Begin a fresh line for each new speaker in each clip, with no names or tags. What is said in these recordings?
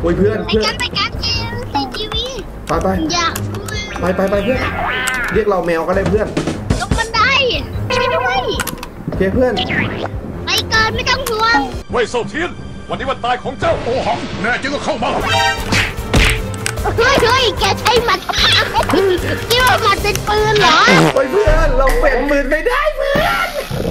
โอ้ยเพื่อน
ไปกันซีทีวี
ไป
อยาก
ไปเพื่อนเรียกเราแมวก็ได้เพื่อน
ลงบันไดไปด้วย
โอเคเพื่อน
ไปเกินไม่ต้องห่วง
เว่ยเซาเทียนวันนี้วันตายของเจ้าโอหังแน่จริงก็เข้ามา
เฮ้ยแกใช้หมัดคิดว่าหมัดเป็นปืนเหรอ
โอ้ยเพื่อนเราเป็นปืนไม่ได้เพื่อน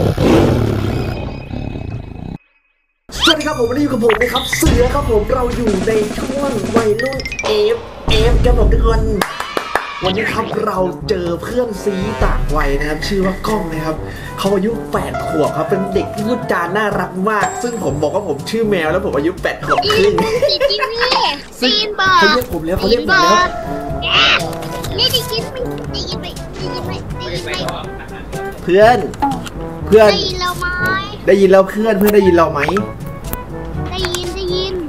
สวัสดีครับผมวันนี้อยู่กับผมนะครับเสือครับผมเราอยู่ในช่วงวัยรุ่นเอฟครับผมทุกคนวันนี้ครับเราเจอเพื่อนซีต่างวัยนะครับชื่อว่ากล้องนะครับเขาอายุ8 ขวบครับเป็นเด็กที่พูดจาน่ารักมากซึ่งผมบอกว่าผมชื่อแมวแล้วผมอายุ8 ขวบครึ่ง
จริงนี่ซีนบอก
เขาเรียกผมแล้ว
นี่ได้ยินไหม
เพื่อน
ได้ยินเราไหม
ได้ยินแล้วเพื่อนได้ยินเราไหม
ได้ยิน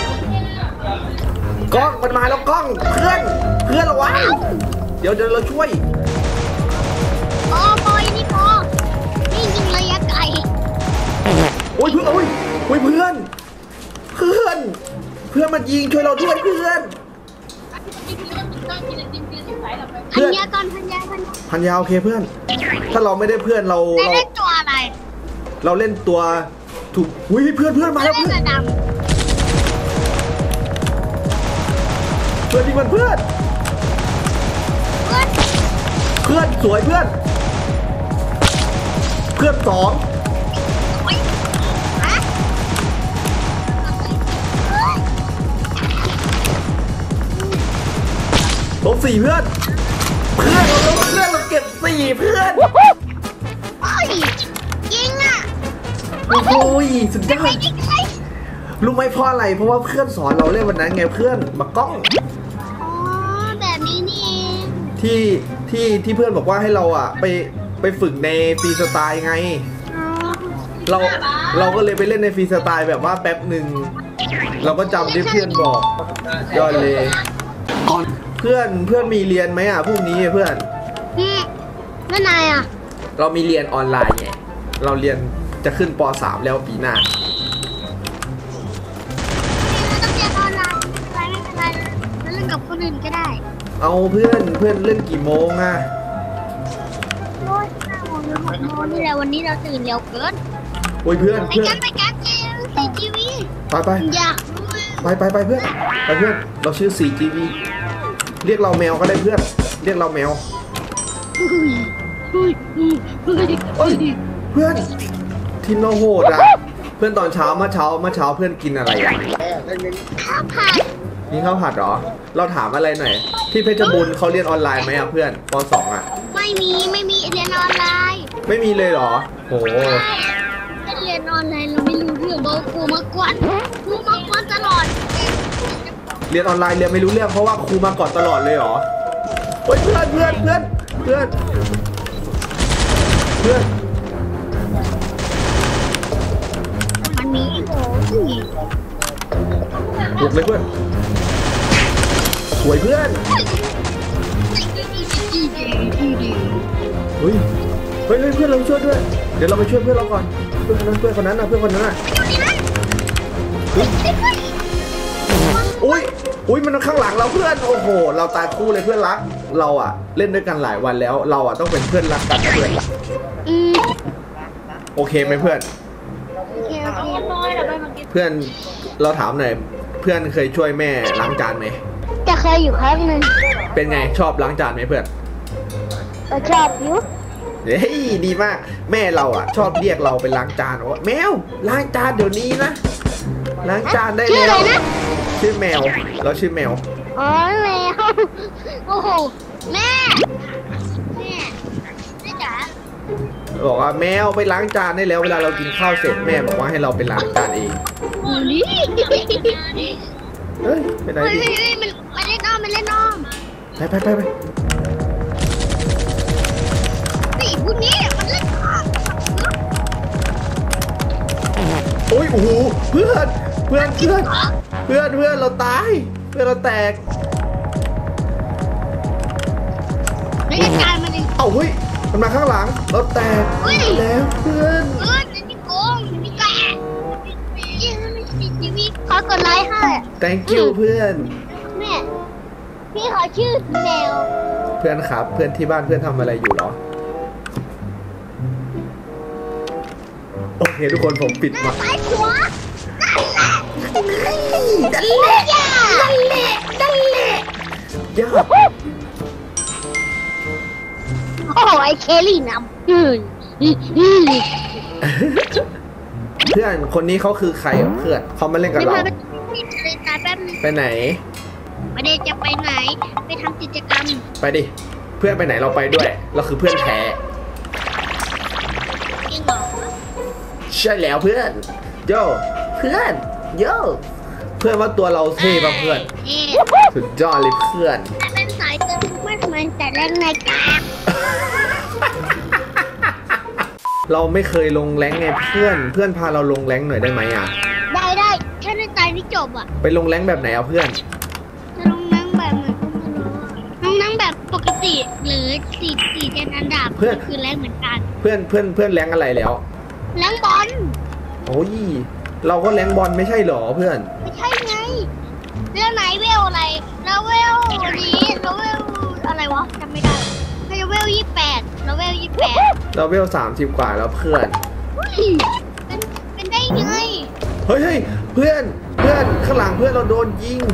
กล้องมันมาแล้วกล้องเพื่อนระวังเดี๋ยวเราช่วย
ปอยนี่พอนี่ยิงระยะไกล
โอ้ยเพื่อนมันยิงช่วยเราด้วยเพื่อน
พันยาก่อน
พันยาโอเคเพื่อนถ้าเราไม่ได้เพื่อนเรา
เล่นตัวอะไร
เราเล่นตัวถูกเพื่อนมาแล้วเพื่อนที่มันเพื่อนสวยเพื่อน2ลบ4เพื่อนเราเก็บ4เพื่อน
ยิงอ่ะ
โอ้ยสุดยอดรู้ไหมเพราะอะไรเพราะว่าเพื่อนสอนเราเล่นวันนั้นไงเพื่อนมากล้อง
แบบนี้นี่
ที่เพื่อนบอกว่าให้เราอ่ะไปฝึกในฟรีสไตล์ไงเราก็เลยไปเล่นในฟรีสไตล์แบบว่าแป๊บหนึ่งเราก็จำที่เพื่อนบอกยอดเลยเพื่อนมีเรียนไหมอ่ะพรุ่งนี้เพื่อน
ไม่นายอ่ะ
เรามีเรียนออนไลน์ไงเราเรียนจะขึ้นป.3 แล้วปีหน้า
ต้องเรียนออนไลน์ไม่เป็นไรเล่นกับคนอื่นก็ได้
เอาเพื่อนเล่นกี่โมงอ่ะ
5 โมงหรือ6 โมงนี่แหละวันนี้เราตื่นเร็วเกิน
โอ้ยเพื่อน
ไปกันCGV
ไป
อยาก
ไปเพื่อนเราชื่อ 4GV เรียกเราแมวก็ได้เพื่อนเรียกเราแมวเพื่อนทีมเราโหดอ่ะเพื่อนตอนเช้าเมื่อเช้าเพื่อนกินอะไรอ่ะ
ข้าวผัด
นี่ข้าวผัดเหรอเราถามอะไรหน่อยที่เพชรบูรณ์เขาเรียนออนไลน์ไหมอ่ะเพื่อนป.2 อ่ะ
ไม่มีเรียนออนไลน์
ไม่มีเลยเหรอโห
เรียนออนไลน์เราไม่รู้เรื่องบอกครูมากวนตลอด
เรียนออนไลน์เรียนไม่รู้เรื่องเพราะว่าครูมาก่อนตลอดเลยเหรอเฮ้ยเพื่อน
มันมี
ถูกเลยเพื่อนสวยเพื่อนเฮ้ยเพื่อนเราช่วยด้วยเดี๋ยวเราไปช่วยเพื่อนเราก่อนเพื่อนคนนั้นน่ะอุ้ยมันข้างหลังเราเพื่อนโอ้โหเราตายคู่เลยเพื่อนรักเราอ่ะเล่นด้วยกันหลายวันแล้วเราอ่ะต้องเป็นเพื่อนรักกันเพื่อนโอเคไหมเพื่อนเพื่อนเราถามหน่อยเพื่อนเคยช่วยแม่ล้างจานไหม
จะเคยอยู่ครั้งนึง
เป็นไงชอบล้างจานไหมเพื่อน
ชอบอยู่
เฮ้ยดีมากแม่เราอ่ะชอบเรียกเราไปล้างจานว่าแมวล้างจานเดี๋ยวนี้นะล้างจานได้แล้วชื่อแมวเราชื่อแมว
อ๋อแมวโอ้โหแม่จ๋า
บอกว่าแมวไปล้างจานได้แล้วเวลาเรากินข้าวเสร็จแม่บอกว่าให้เราไปล้างจานเองเฮ้ยไปไหนดิ
มันเล่นอ้อมไป
ไป
นี่พวกนี้มันเล่นอ้อม
โอ้โหเพื่อนเราตายเพื่อนเราแตก
ไม่ได้การมันเลย
เฮ้ยมันมาข้างหลังเราแตกแล้วเพื่อน
นี่โกงนี่แกยิงมันCGV ขอกดไลค์ให้
thank you เพื่อน
แม่พี่ขอชื่อแมว
เพื่อนครับเพื่อนที่บ้านเพื่อนทำอะไรอยู่เหรอโอเคทุกคนผมปิดมา
ซ้ายขวานั่นแหละนั่นแหละนั่นแหละ
ยาก
โอ้ไอเคลลี่นำ
เพื่อนคนนี้เขาคือใครอ่ะเพื่อนเขามาเล่นกับ
ไม่
เรา
พาไปติดเลยตายแป๊บนึง
ไปไหน
ไม่ได้จะไปไหนไปทำกิจกรรม
ไปดิเพื่อนไปไหนเราไปด้วยเราคือเพื่อนแท้
จริงเหรอ
ใช่แล้วเพื่อนโยเพื่อนโยเพื่อนว่าตัวเราเท่ป่ะเพื่อน
เอ๊ะ
สุดยอดเลยเพื่อน
แต่เป็นสายเติมไม่ทำไมแต่แรกในกาก
เราไม่เคยลงแรงไงเพื่อนพาเราลงแรงหน่อยได้ไหมอ่ะ
ได้แค่ในใจนี่จบอ่ะ
ไปลงแรงแบบไหนอ่ะเพื่อน
จะลงนั่งแบบเหมือนพวกมันลงนั่งแบบปกติหรือสี่เจนอันดับคือแรงเหมือนกัน
เพื่อนแรงอะไรแล้ว
แรงบอล
โอ้ยเราก็แรงบอลไม่ใช่หรอเพื่อน
ไม่ใช่ไงเรื่องไหนเวลอะไรแล้วเวลนี้แล้วเวลอะไรวะจำไม่ได้แล้วเวล28แล้วเวล28
เราเวล30 กว่าแล้วเพื่อน
เป็นได้ไง
เฮ้ยเพื่อนข้างหลังเพื่อนเราโดนยิง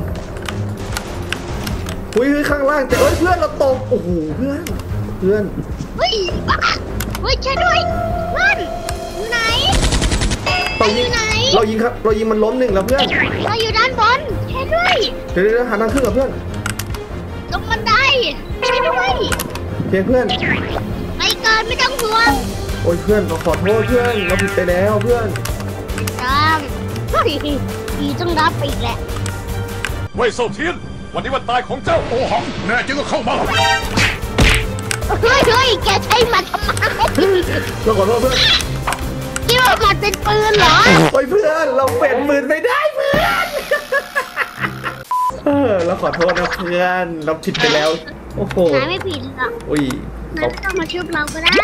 เฮ้ยข้างล่างแต่เพื่อนเราตกโอ้โหเพื่อน
เฮ้ยบ้าเฮ้ยช่วยด้วยเพื่อนอยู่ไหน
เรายิง
อยู่ไหน
เรายิงมันล้มหนึ่งแล้วเพื่อน
เราอยู่ด้านบนช่วยด้วย
เดี๋ยวหาทางขึ้นกับเพื่อน
ลงบันไดช่วยด้วย
โอเคเพื่อน
ไม่เกินไม่ต้องห่วง
โอ้ยเพื่อนเราขอโทษเพื่อนเราผิดไปแล้วเพื่อน
จังเฮ้ยอีต้องรับไปอีกแหละ
เว่ยเซาเทียน วันนี้วันตายของเจ้าโอหัง แน่จริงก็เข้ามา
เฮ้ยแกใช้มันทำไม
เราขอโทษเพื่อน
คิดว่ามันเป็นปืนเหรอ
โอ้ยเพื่อนเราเปลี่ยนปืนไม่ได้เพื่อนเราขอโทษนะเพื่อนเราผิดไปแล้วโอ้โห
นายไม่ผิดหรอก
อุ้ย
นายไม่ต้องมาชุบเราก็ได้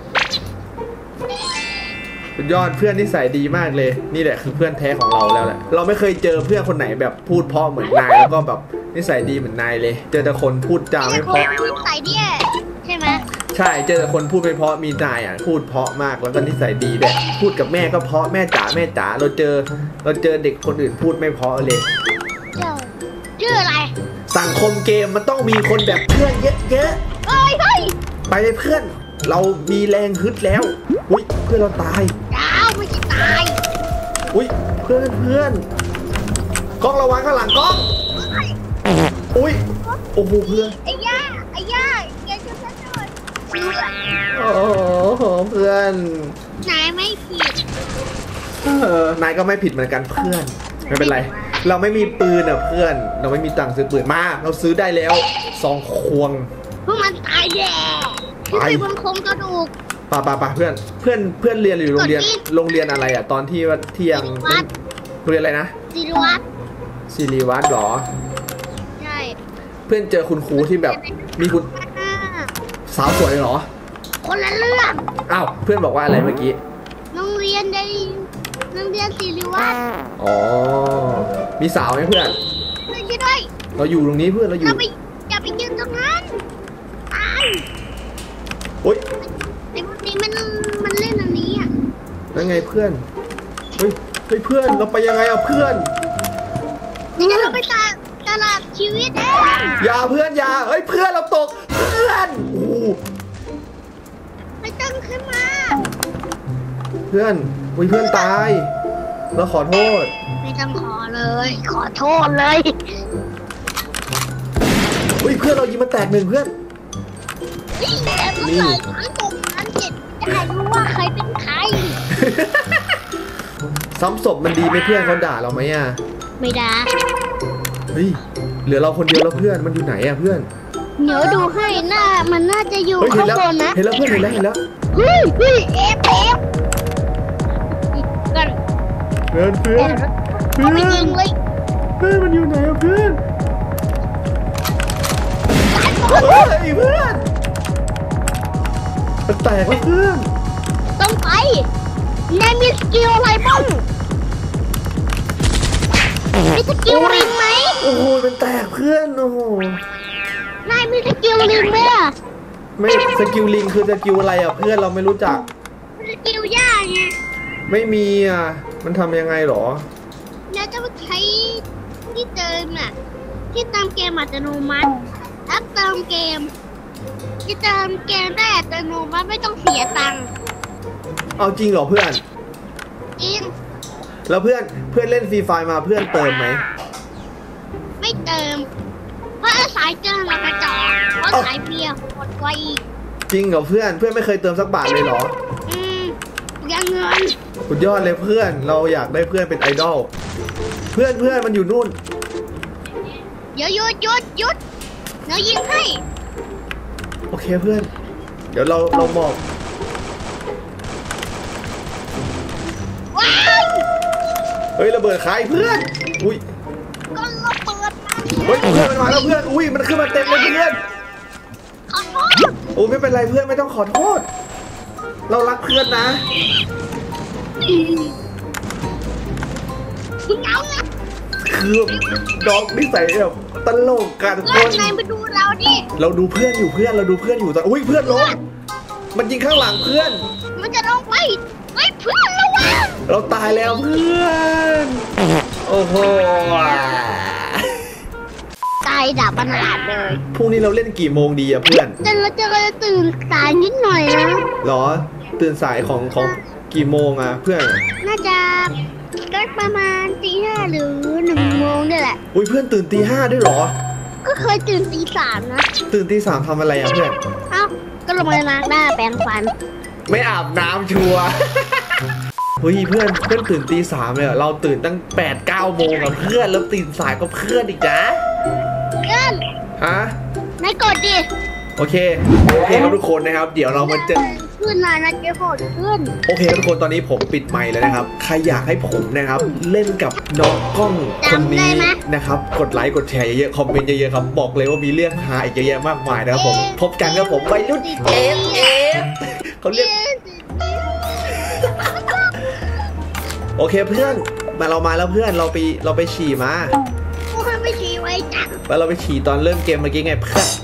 สุดยอดเพื่อนนิสัยดีมากเลยนี่แหละคือเพื่อนแท้ของเราแล้วแหละเราไม่เคยเจอเพื่อนคนไหนแบบพูดเพราะเหมือนนายแล้วก็แบบนิสัยดีเหมือนนายเลย เจอแต่คนพูดจาไม่เพราะ
พูดใส่เนี่ยใช่ไหม
ใช่เจอแต่คนพูดไม่เพราะมีนายอ่ะพูดเพราะมากแล้วก็นิสัยดีด้วยพูดกับแม่ก็เพราะแม่จ๋าเราเจอเด็กคนอื่นพูดไม่เพราะเลย
เจ้าชื่ออะไร
สังคมเกมมันต้องมีคนแบบเพื่อนเยอะ
เฮ้ย
ๆไปเลยเพื่อน เรามีแรงฮึดแล้วอุ้ยเพื่อนเราตาย
ดาวไม่ใช่ตาย
อุ้ยเพื่อนกล้องระวังข้างหลังกล้องอุ้ยโอ้โหเพื่อน
ไอ้ย่าแกช่วยฉันหน่อย
โอ้โหเพื่อน
นายไม่ผิด
นายก็ไม่ผิดเหมือนกันเพื่อนไม่เป็นไร เราไม่มีปืนอ่ะเพื่อน เราไม่มีตังค์ซื้อปืนมาเราซื้อได้แล้ว2 ควง
พวกมันตายแย่ขึ้นไปบนโครงกระดูก
ป่าเพื่อนเรียนอยู่โรงเรียนอะไรอ่ะตอนที่ว่าเที่ยง
วัด
โรงเรียนอะไรนะ
ศิริวัฒน์
ศิริวัฒน์หรอ
ใช่
เพื่อนเจอคุณครูที่แบบมีคุณ
อ่า
สาวสวยเหรอ
คนละเรื่อง
อ้าวเพื่อนบอกว่าอะไรเมื่อกี้
โรงเรียนศิริวัฒน์
อ๋อมีสาวไหมเพื่อน
ช่วยด้วย
เราอยู่ตรงนี้เพื่อนเราอยู่
อย่าไปยืนตรงนั้นตาย
โอ๊ย
ไอ้พวกนี้มันเล่นอันนี้อ่ะ
นั่นไงเพื่อนเฮ้ยเพื่อนเราไปยังไงอ่ะเพื่อน
นี่เราไปตลาดชีวิตเอง
อย่าเพื่อนอย่าเฮ้ยเพื่อนเราตกเพื่อนโอ้โห
ไม่ต้องขึ้นมา
เพื่อนอุ๊ยเพื่อนตายเราขอโทษ
ไม่ต้องขอเลย ขอโทษเลย
อุ๊ยเพื่อนเรายิงมาแตก1เพื่อน
นี่แต่ต้องใส่ร้านตกร้านเจ็ดจะให้รู้ว่าใครเป็นใคร
ซ้ำศพมันดีไหมเพื่อนเขาด่าเราไหมอ่ะ
ไม่ได้
เฮ้ยเหลือเราคนเดียวแล้วเพื่อนมันอยู่ไหนอ่ะเพื่อน
เดี๋ยวดูให้มันน่าจะอยู่
เฮ้ยเห็
ข้าน ง
แล้ว
บนนะ
เห็นแล้วเพื่อนเห็นแล้ว
เฮ้ยเอฟกัน
เพื่อน
เอาไปยิงเลย
เพื่อนมันอยู่ไหนอ่ะเพื่อนเฮ้ยเพื่อนมันแตกแล้วเพื่อน
ต้องไปนายมีสกิลอะไรบ้างมีสกิลลิงไหม
โอ้โหมันแตกเพื่อนโอ้โห
นายมีสกิลลิงไหมอะ
ไม่สกิลลิงคือสกิลอะไรอ่ะเพื่อนเราไม่รู้จัก
สกิลย่าไง
ไม่มีอ่ะมันทำยังไงหรอ
แล้วจะใช้ที่เติมอ่ะที่เติมเกมอัตโนมัติแอปเติมเกมที่เติมเกมได้อัตโนมัติไม่ต้องเสียตังค์
เอาจริงเหรอเพื่อน
จริง
แล้วเพื่อนเล่นฟรีไฟมาเพื่อนเติมไหม
ไม่เติมเพราะสายเติมเรากระจอกเพราะสายเบียร์หมดไวอีก
จริงเหรอเพื่อนไม่เคยเติมสักบาทเลยเหรอ
ยังเงิน
สุดยอดเลยเพื่อนเราอยากได้เพื่อนเป็นไอดอลเพื่อนมันอยู่นู่น
เดี๋ยวหยุดเดี๋ยวยิงให้
โอเคเพื่อน เดี๋ยวเราบอก
ว้าว
เฮ้ยระเบิดใครเพื่อนอุ้ย
ก็ระเบิดมา
เฮ้ยเพื่อนมันมาแล้วเพื่อนอุ้ยมันขึ้นมาเต็มเลยเพื่อน
ขอโทษ
โอ้ไม่เป็นไรเพื่อนไม่ต้องขอโทษ เรารักเพื่อนนะ
เอาไง
คือดอกนิสัยแบบตลกกันค
เพื่อน นนายมาดูเราดิ
เราดูเพื่อนอยู่เพื่อนเราดูเพื่อนอยู่ตอนอุ้ยเพื่อนล้มมันยิงข้างหลังเพื่อน
มันจะลงไปเฮ้ยเพื่อนระวัง
เราตายแล้วเพื่อน โอ้โห
ตายดับขนาดเลย
พรุ่งนี้เราเล่นกี่โมงดีอะเพื่อน
แต่เราจะตื่นสายนิดหน่อยนะ
หรอตื่นสายของกี่โมงอะเพื่อน
น่าจะก็ประมาณตี 5หรือ1 โมงนี่แหละ
อุ้ยเพื่อนตื่นตี 5ด้วยเหรอ
ก็เคยตื่นตี 3นะ
ตื่นตี 3ทำอะไรอะเพื่อน
เอ้าก็ลงมาล้างหน้าแปรงฟัน
ไม่อาบน้ำชัวร์ เฮ้ยเพื่อนตื่นตี 3เลยอะเราตื่นตั้ง8-9 โมงกับเพื่อนแล้วตื่นสายกับเพื่อนอีกนะ
เพื่อน
ฮะ
นายกดดิ
โอเคครับทุกคนนะครับ เดี๋ยวเรามาเจอ
ขึ้นนายนะจะกดขึ้น
โอเคครับทุกคนตอนนี้ผมปิดไมค์แล้วนะครับใครอยากให้ผมนะครับเล่นกับน้องกล้องคนนี้นะครับกดไลค์กดแชร์เยอะๆคอมเมนต์เยอะๆครับบอกเลยว่ามีเรื่องฮาอีกเยอะแยะมากมายนะครับผมพบกันครับผมวัยรุ่นเอฟเขาเรียกโอเคเพื่อนเรามาแล้วเพื่อนเราไปฉี่มา
กูให้ไม่ชี้ไว้จัง
แล้วเราไปฉี่ตอนเริ่มเกมเมื่อกี้ไงเพื่อน